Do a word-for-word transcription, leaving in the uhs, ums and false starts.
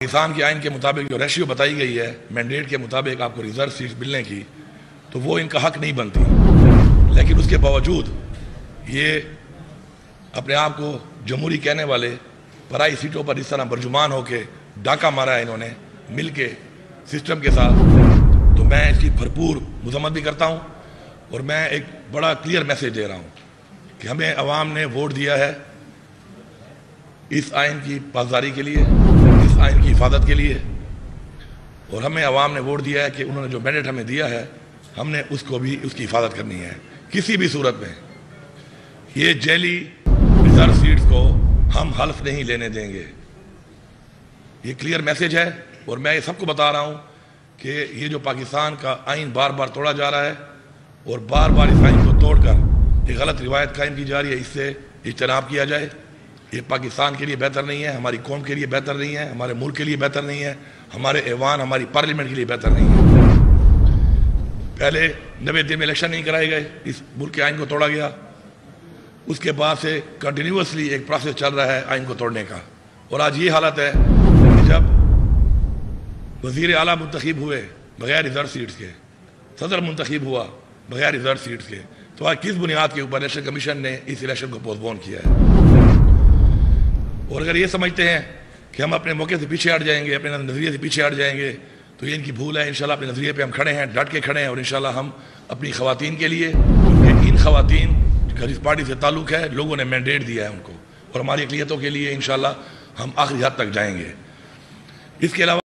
किसान के आइन के मुताबिक जो रेशियो बताई गई है मैंडेट के मुताबिक आपको रिजर्व सीट मिलने की, तो वो इनका हक नहीं बनती। लेकिन उसके बावजूद ये अपने आप को जमहूरी कहने वाले पराई सीटों पर इस तरह बरजुमान होकर डाका मारा है इन्होंने मिल के सिस्टम के साथ। तो मैं इसकी भरपूर मजम्मत भी करता हूँ और मैं एक बड़ा क्लियर मैसेज दे रहा हूँ कि हमें अवाम ने वोट दिया है इस आइन की पासदारी के लिए, इस आइन की हिफाजत के लिए, और हमें अवाम ने वोट दिया है कि उन्होंने जो मैंडेट हमें दिया है हमने उसको भी उसकी हिफाजत करनी है किसी भी सूरत में। ये जेली रिजर्व सीट्स को हम हल्फ नहीं लेने देंगे, ये क्लियर मैसेज है। और मैं ये सबको बता रहा हूँ कि ये जो पाकिस्तान का आइन बार बार तोड़ा जा रहा है और बार बार इस आइन को तोड़कर एक गलत रिवायत कायम की जा रही है, इससे इज्तनाब किया जाए। ये पाकिस्तान के लिए बेहतर नहीं है, हमारी कौम के लिए बेहतर नहीं है, हमारे मुल्क के लिए बेहतर नहीं है, हमारे ऐवान हमारी पार्लियामेंट के लिए बेहतर नहीं है। पहले नब्बे दिन में इलेक्शन नहीं कराए गए, इस मुल्क के आइन को तोड़ा गया। उसके बाद से कंटिन्यूसली एक प्रोसेस चल रहा है आइन को तोड़ने का। और आज ये हालत है कि जब वजीर आला मुंतखब हुए बगैर रिजर्व सीट्स के, सदर मुंतखब हुआ बगैर रिजर्व सीट्स के, तो आज किस बुनियाद के ऊपर इलेक्शन कमीशन ने इस इलेक्शन को पोस्टपोन किया है? और अगर ये समझते हैं कि हम अपने मौके से पीछे हट जाएंगे, अपने नजरिए से पीछे हट जाएंगे, तो ये इनकी भूल है। इंशाल्लाह अपने नजरिए पे हम खड़े हैं, डट के खड़े हैं, और इंशाल्लाह हम अपनी खवातीन के लिए, क्योंकि इन खवातीन का जिस पार्टी से ताल्लुक है लोगों ने मैंडेट दिया है उनको, और हमारी अक़लियतों के लिए इंशाल्लाह हम आखिरी हद तक जाएंगे। इसके अलावा